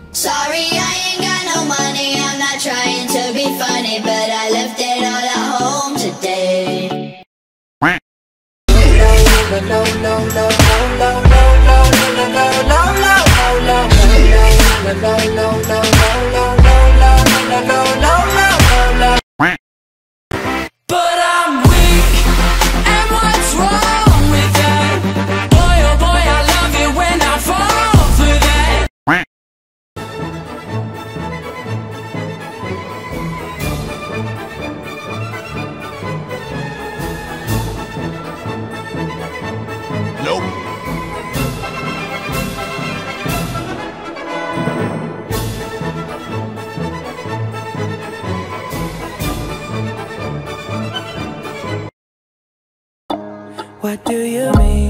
Sorry, I ain't got no money, I'm not trying to be funny, but I left it all at home today. But I'm weak, and what's wrong with that? Boy, oh boy, I love it when I fall for that. Nope. What do you mean?